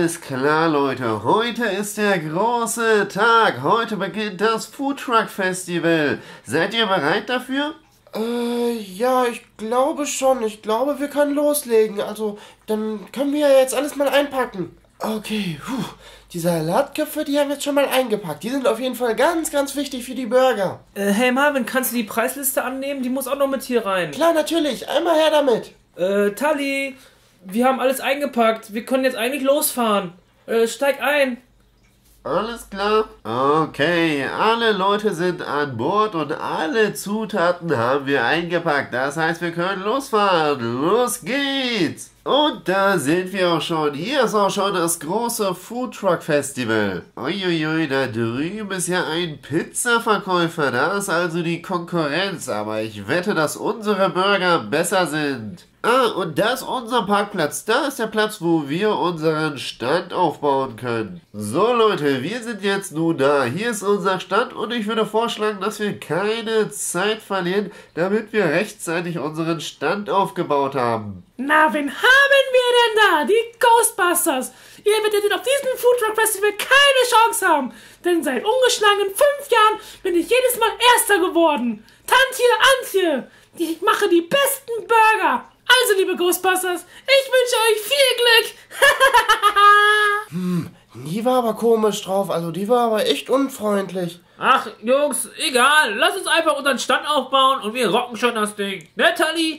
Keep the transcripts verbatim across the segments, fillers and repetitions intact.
Alles klar, Leute. Heute ist der große Tag. Heute beginnt das Foodtruck Festival. Seid ihr bereit dafür? Äh, ja, ich glaube schon. Ich glaube, wir können loslegen. Also, dann können wir ja jetzt alles mal einpacken. Okay, puh. Die Salatköpfe, die haben wir jetzt schon mal eingepackt. Die sind auf jeden Fall ganz, ganz wichtig für die Burger. Äh, hey Marvin, kannst du die Preisliste annehmen? Die muss auch noch mit hier rein. Klar, natürlich. Einmal her damit. Äh, Tali, wir haben alles eingepackt. Wir können jetzt eigentlich losfahren. Äh, steig ein. Alles klar. Okay, alle Leute sind an Bord und alle Zutaten haben wir eingepackt. Das heißt, wir können losfahren. Los geht's! Und da sind wir auch schon. Hier ist auch schon das große Foodtruck Festival. Uiuiui, da drüben ist ja ein Pizzaverkäufer. Da ist also die Konkurrenz. Aber ich wette, dass unsere Burger besser sind. Ah, und da ist unser Parkplatz. Da ist der Platz, wo wir unseren Stand aufbauen können. So Leute, wir sind jetzt nun da. Hier ist unser Stand und ich würde vorschlagen, dass wir keine Zeit verlieren, damit wir rechtzeitig unseren Stand aufgebaut haben. Na, wen haben wir denn da? Die Ghostbusters. Ihr werdet auf diesem Foodtruck Festival keine Chance haben. Denn seit ungeschlagenen fünf Jahren bin ich jedes Mal Erster geworden. Tantje, Antje, ich mache die besten Burger. Also, liebe Ghostbusters, ich wünsche euch viel Glück. Hm, die war aber komisch drauf. Also, die war aber echt unfreundlich. Ach, Jungs, egal. Lass uns einfach unseren Stand aufbauen und wir rocken schon das Ding. Ne, Tali?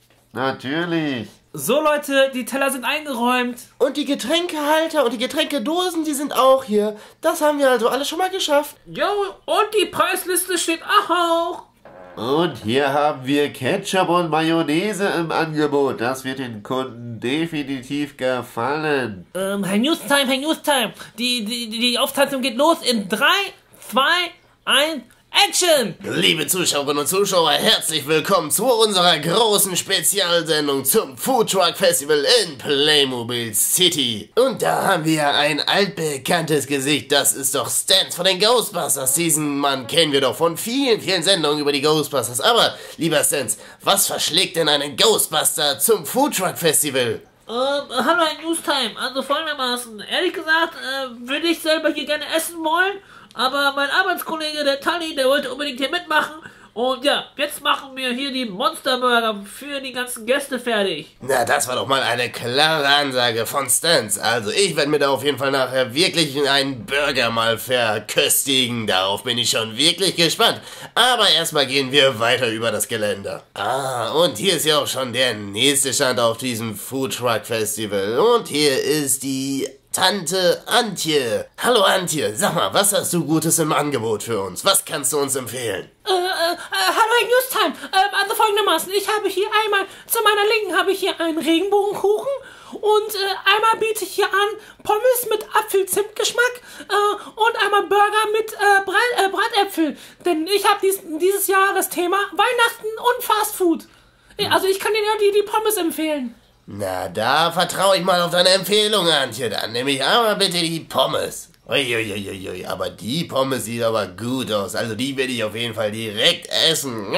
Natürlich. So, Leute, die Teller sind eingeräumt. Und die Getränkehalter und die Getränkedosen, die sind auch hier. Das haben wir also alles schon mal geschafft. Jo, und die Preisliste steht auch. Und hier haben wir Ketchup und Mayonnaise im Angebot. Das wird den Kunden definitiv gefallen. Ähm, Herr Newstime, Herr Newstime, die, die, die Aufzeichnung geht los in drei, zwei, eins, Action! Liebe Zuschauerinnen und Zuschauer, herzlich willkommen zu unserer großen Spezialsendung zum Foodtruck Festival in Playmobil City. Und da haben wir ein altbekanntes Gesicht, das ist doch Stans von den Ghostbusters. Diesen Mann kennen wir doch von vielen, vielen Sendungen über die Ghostbusters. Aber, lieber Stans, was verschlägt denn einen Ghostbuster zum Foodtruck Festival? Ähm, hallo Herr Newstime, also folgendermaßen, ehrlich gesagt, äh, würde ich selber hier gerne essen wollen, aber mein Arbeitskollege, der Tali, der wollte unbedingt hier mitmachen. Und ja, jetzt machen wir hier die Monsterburger für die ganzen Gäste fertig. Na, das war doch mal eine klare Ansage von Stans. Also ich werde mir da auf jeden Fall nachher wirklich einen Burger mal verköstigen. Darauf bin ich schon wirklich gespannt. Aber erstmal gehen wir weiter über das Geländer. Ah, und hier ist ja auch schon der nächste Stand auf diesem Foodtruck Festival. Und hier ist die Tante Antje. Hallo Antje, sag mal, was hast du Gutes im Angebot für uns? Was kannst du uns empfehlen? Äh, äh, äh hallo Herr Newstime, äh, also folgendermaßen, ich habe hier einmal, zu meiner Linken habe ich hier einen Regenbogenkuchen und äh, einmal biete ich hier an Pommes mit Apfel-Zimt-Geschmack äh, und einmal Burger mit äh, Brat, äh, Bratäpfel, denn ich habe dies, dieses Jahr das Thema Weihnachten und Fastfood. Also ich kann dir ja die, die Pommes empfehlen. Na, da vertraue ich mal auf deine Empfehlung, Antje. Dann nehme ich aber bitte die Pommes. Uiuiuiui, aber die Pommes sieht aber gut aus. Also die werde ich auf jeden Fall direkt essen.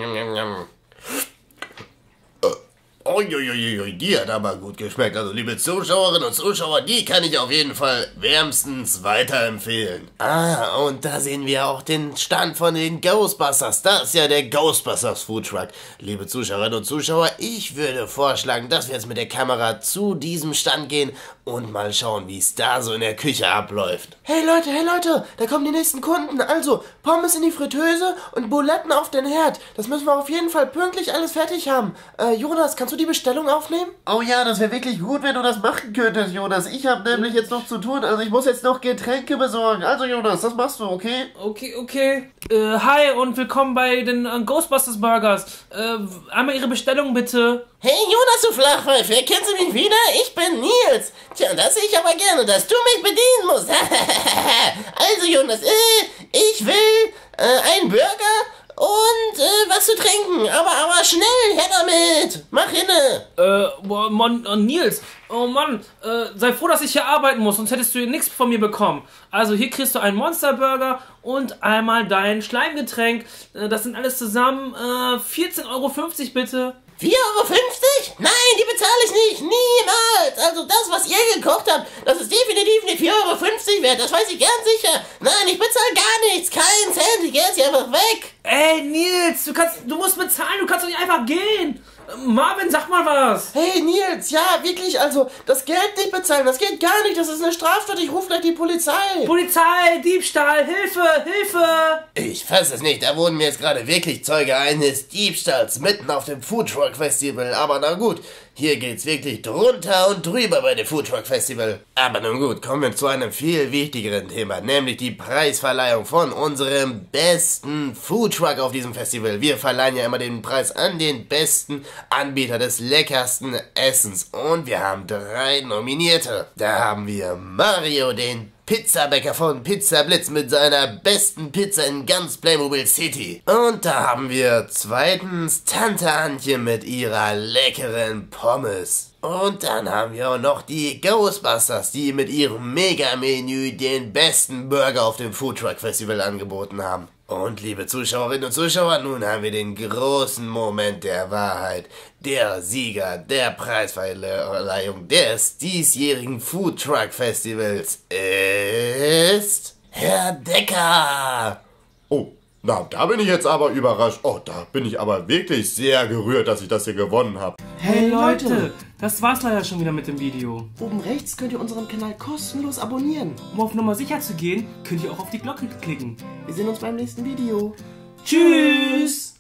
Uiuiui, die hat aber gut geschmeckt. Also liebe Zuschauerinnen und Zuschauer, die kann ich auf jeden Fall wärmstens weiterempfehlen. Ah, und da sehen wir auch den Stand von den Ghostbusters. Das ist ja der Ghostbusters Foodtruck. Liebe Zuschauerinnen und Zuschauer, ich würde vorschlagen, dass wir jetzt mit der Kamera zu diesem Stand gehen und mal schauen, wie es da so in der Küche abläuft. Hey Leute, hey Leute, da kommen die nächsten Kunden. Also, Pommes in die Fritteuse und Buletten auf den Herd. Das müssen wir auf jeden Fall pünktlich alles fertig haben. Äh, Jonas, kannst du die Bestellung aufnehmen? Oh ja, das wäre wirklich gut, wenn du das machen könntest, Jonas. Ich habe nämlich jetzt noch zu tun. Also ich muss jetzt noch Getränke besorgen. Also Jonas, das machst du, okay? Okay, okay. Äh, hi und willkommen bei den äh, Ghostbusters Burgers. Äh, einmal Ihre Bestellung bitte. Hey Jonas, du Flachpfeife, erkennen Sie mich wieder? Ich bin Nils. Tja, das sehe ich aber gerne, dass du mich bedienen musst. Also Jonas, äh, ich will äh, einen Burger und äh, was zu trinken. Aber, aber schnell, her damit. Mach hinne. Äh, boah, Mann, äh, Nils. Oh Mann, äh, sei froh, dass ich hier arbeiten muss, sonst hättest du nichts von mir bekommen. Also hier kriegst du einen Monsterburger und einmal dein Schleimgetränk. Äh, das sind alles zusammen äh, vierzehn Euro fünfzig bitte. vier Euro fünfzig? Nein, die bezahle ich nicht. Niemals. Also das, was ihr gekocht habt, das ist definitiv nicht vier Euro fünfzig wert. Das weiß ich ganz sicher. Nein, ich bezahle gar nichts. Keinen Cent. Ich gehe jetzt hier einfach weg. Ey, Nils, du kannst, du musst bezahlen, du kannst doch nicht einfach gehen. Marvin, sag mal was. Hey Nils, ja wirklich, also das Geld nicht bezahlen, das geht gar nicht, das ist eine Straftat, ich rufe gleich die Polizei. Polizei, Diebstahl, Hilfe, Hilfe. Ich fasse es nicht, da wurden wir jetzt gerade wirklich Zeuge eines Diebstahls mitten auf dem Foodtruck Festival. Aber na gut, hier geht's wirklich drunter und drüber bei dem Foodtruck Festival. Aber nun gut, kommen wir zu einem viel wichtigeren Thema, nämlich die Preisverleihung von unserem besten Foodtruck auf diesem Festival. Wir verleihen ja immer den Preis an den besten Anbieter des leckersten Essens. Und wir haben drei Nominierte. Da haben wir Mario, den Pizzabäcker von Pizza Blitz mit seiner besten Pizza in ganz Playmobil City. Und da haben wir zweitens Tante Antje mit ihrer leckeren Pommes. Und dann haben wir auch noch die Ghostbusters, die mit ihrem Mega-Menü den besten Burger auf dem Foodtruck Festival angeboten haben. Und liebe Zuschauerinnen und Zuschauer, nun haben wir den großen Moment der Wahrheit. Der Sieger der Preisverleihung des diesjährigen Foodtruck Festivals ist Herr Decker. Oh, na, da bin ich jetzt aber überrascht. Oh, da bin ich aber wirklich sehr gerührt, dass ich das hier gewonnen habe. Hey Leute, das war's leider schon wieder mit dem Video. Oben rechts könnt ihr unseren Kanal kostenlos abonnieren. Um auf Nummer sicher zu gehen, könnt ihr auch auf die Glocke klicken. Wir sehen uns beim nächsten Video. Tschüss!